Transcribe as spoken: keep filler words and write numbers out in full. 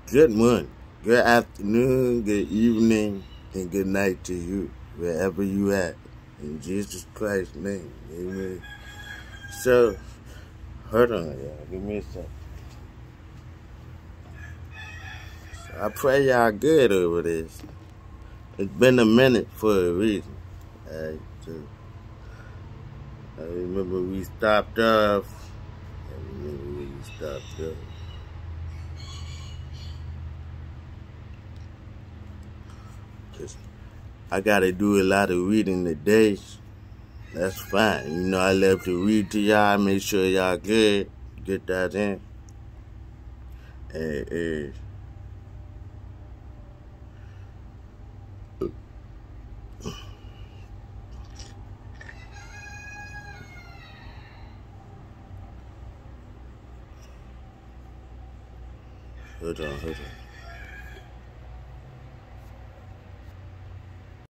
good morning, good afternoon, good evening, and good night to you, wherever you at. In Jesus Christ's name, amen. So, hold on, y'all. Give me a second. So I pray y'all good over this. It's been a minute for a reason. Alright, so I remember we stopped off. I remember where you stopped off. Just, I gotta do a lot of reading today. That's fine. You know, I love to read to y'all, make sure y'all good. Get that in. And, uh, hold on, hold on.